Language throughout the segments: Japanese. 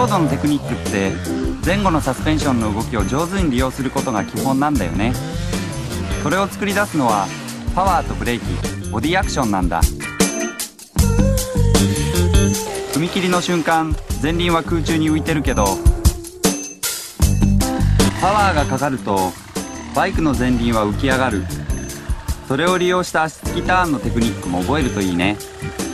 ロードのテクニックって前後のサスペンションの動きを上手に利用することが基本なんだよね。それを作り出すのはパワーとブレーキ、ボディアクションなんだ。踏切の瞬間、前輪は空中に浮いてるけど、パワーがかかるとバイクの前輪は浮き上がる。それを利用した足つきターンのテクニックも覚えるといいね。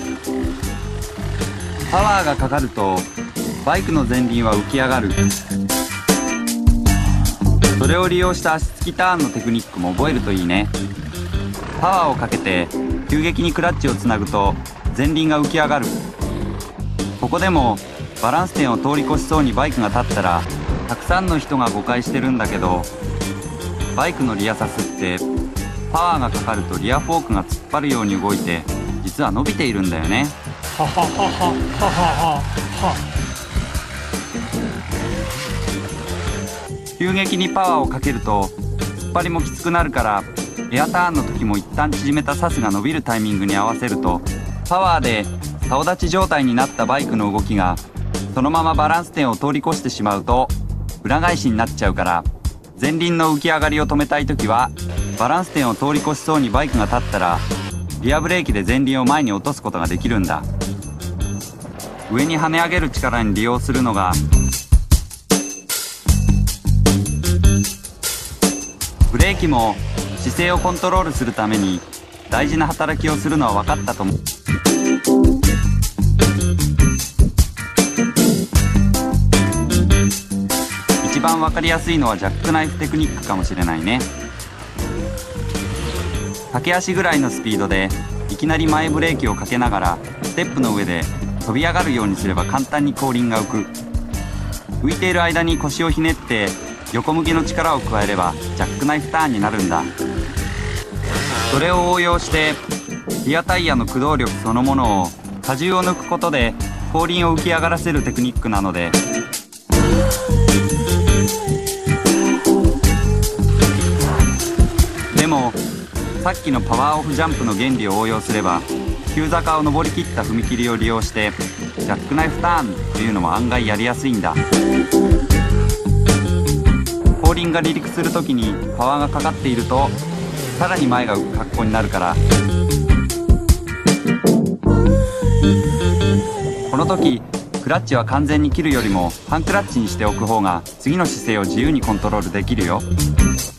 パワーがかかるとバイクの前輪は浮き上がる。それを利用した足つきターンのテクニックも覚えるといいね。パワーをかけて急激にクラッチをつなぐと前輪が浮き上がる。ここでもバランス点を通り越しそうにバイクが立ったらたくさんの人が誤解してるんだけど、バイクのリアサスってパワーがかかるとリアフォークが突っ張るように動いて実は伸びているんだよね。 はははははは。 急激にパワーをかけると突っ張りもきつくなるから、エアターンの時も一旦縮めたサスが伸びるタイミングに合わせるとパワーで竿立ち状態になったバイクの動きがそのままバランス点を通り越してしまうと裏返しになっちゃうから、前輪の浮き上がりを止めたい時はバランス点を通り越しそうにバイクが立ったらリアブレーキで前輪を前に落とすことができるんだ。上に跳ね上げる力に利用するのがブレーキも姿勢をコントロールするために大事な働きをするのは分かったと思う。一番分かりやすいのはジャックナイフテクニックかもしれないね。駆け足ぐらいのスピードでいきなり前ブレーキをかけながらステップの上で飛び上がるようにすれば簡単に後輪が浮く。浮いている間に腰をひねって横向きの力を加えればジャックナイフターンになるんだ。それを応用してリアタイヤの駆動力そのものを荷重を抜くことで後輪を浮き上がらせるテクニックなので、でもさっきのパワーオフジャンプの原理を応用すれば急坂を登りきった踏切を利用してジャックナイフターンというのも案外やりやすいんだ。後輪が離陸するときにパワーがかかっているとさらに前が浮く格好になるから、この時クラッチは完全に切るよりも半クラッチにしておく方が次の姿勢を自由にコントロールできるよ。